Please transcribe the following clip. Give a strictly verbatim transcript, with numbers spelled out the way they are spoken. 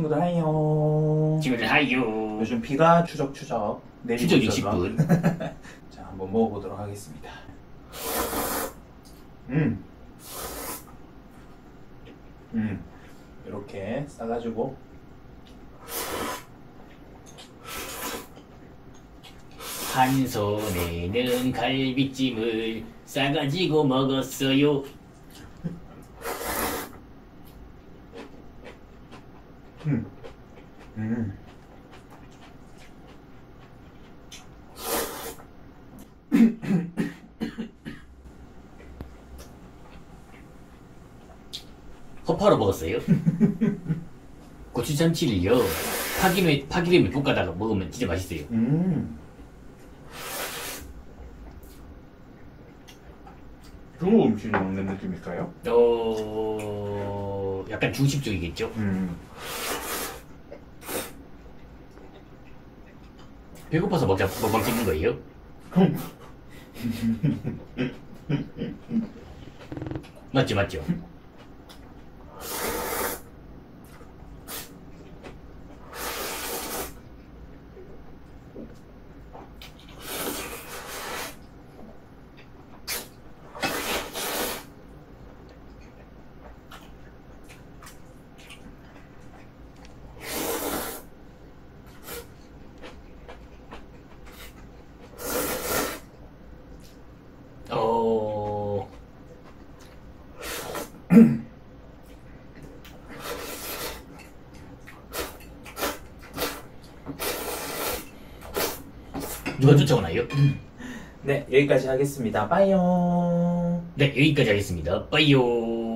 친구들 하이요. 친구들 하이요. 요즘 비가 추적추적 내리고 추적 있어서 육십 분. 자, 한번 먹어보도록 하겠습니다. 음, 음, 이렇게 싸가지고 한 손에는 갈비찜을 싸가지고 먹었어요. 음, 음. 허파로 먹었어요. 고추참치를요 파기름에, 파기름에 볶아다가 먹으면 진짜 맛있어요. 음. 중국 음식 먹는 느낌일까요? 어... 약간 중식 쪽이겠죠? 음. 배고파서 먹자, 먹방 찍는 거예요? 맞죠, 맞죠? 어... 누가 쫓아오나요? 네, 여기까지 하겠습니다. 빠이요. 네, 여기까지 하겠습니다. 빠이요.